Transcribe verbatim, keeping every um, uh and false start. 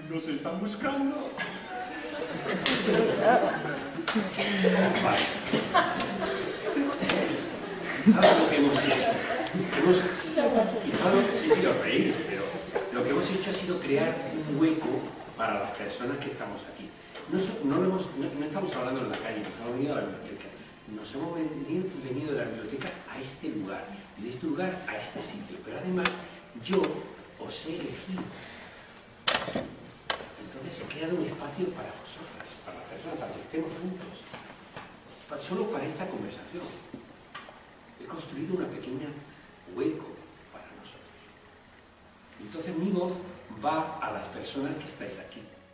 Nos están buscando. Vale. ¿Sabes lo que hemos hecho? Hemos, y claro, sí, sí, os reís, pero lo que hemos hecho ha sido crear un hueco para las personas que estamos aquí. No, no, lo hemos, no, no estamos hablando en la calle, nos hemos venido a la biblioteca. Nos hemos venido, venido de la biblioteca a este lugar, y de este lugar a este sitio. Pero además, yo os he elegido. Entonces he creado un espacio para vosotras, para las personas, para que estemos juntos. Para, solo para esta conversación. He construido una pequeña hueco para nosotros. Entonces mi voz va a las personas que estáis aquí.